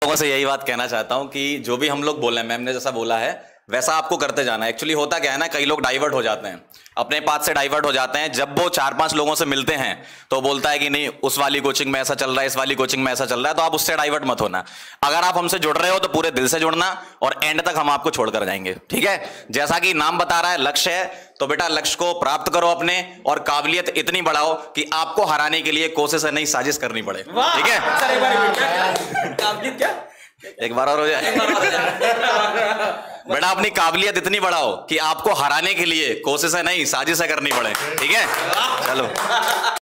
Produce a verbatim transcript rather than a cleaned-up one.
लोगों से यही बात कहना चाहता हूं कि जो भी हम लोग बोल रहे हैं, मैम ने जैसा बोला है वैसा आपको करते जाना है। एक्चुअली होता क्या है ना, कई लोग डाइवर्ट हो जाते हैं, अपने पाथ से डाइवर्ट हो जाते हैं। जब वो चार पांच लोगों से मिलते हैं तो बोलता है कि नहीं उस वाली कोचिंग में ऐसा चल रहा है, इस वाली कोचिंग में ऐसा चल रहा है, तो आप उससे डाइवर्ट मत होना। अगर आप हमसे जुड़ रहे हो तो पूरे दिल से जुड़ना और एंड तक हम आपको छोड़कर जाएंगे, ठीक है। जैसा कि नाम बता रहा है लक्ष्य है, तो बेटा लक्ष्य को प्राप्त करो अपने, और काबिलियत इतनी बढ़ाओ कि आपको हराने के लिए कोशिश नहीं साजिश करनी पड़े, ठीक है। काबिलियत क्या? एक बार और हो जाए। बेटा अपनी काबिलियत इतनी बढ़ाओ कि आपको हराने के लिए कोशिश नहीं साजिश करनी पड़े, ठीक है। चलो।